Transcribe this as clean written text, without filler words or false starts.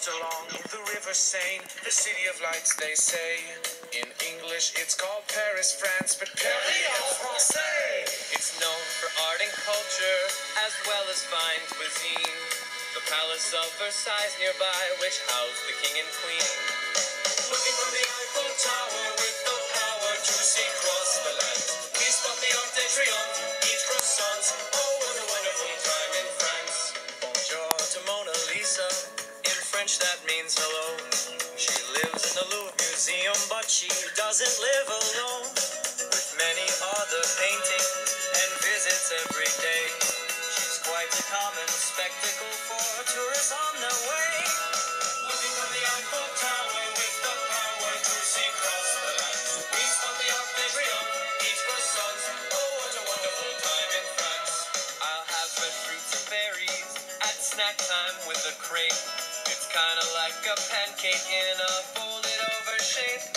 coast along the river Seine, the city of lights they say. In English it's called Paris, France, but Paris en français. It's known for art and culture, as well as fine cuisine. The Palace of Versailles nearby, which housed the king and queen. Looking from the Eiffel Tower with the power to see across the land, we spot the Arc de Triomphe, each croissant. Oh, what a wonderful time in France. Bonjour to Mona Lisa. In French that means hello. She lives in the Louvre Museum, but she doesn't live alone. With many other paintings and visits every day. She's quite a common spectacle for tourists on their way. Looking from the Eiffel Tower with the power to see across the land, we spot the Arc de Triomphe, each croissant. Oh, what a wonderful time in France. I'll have fresh fruits and berries at snack time with a crepe. It's kinda like a pancake in a folded over shape.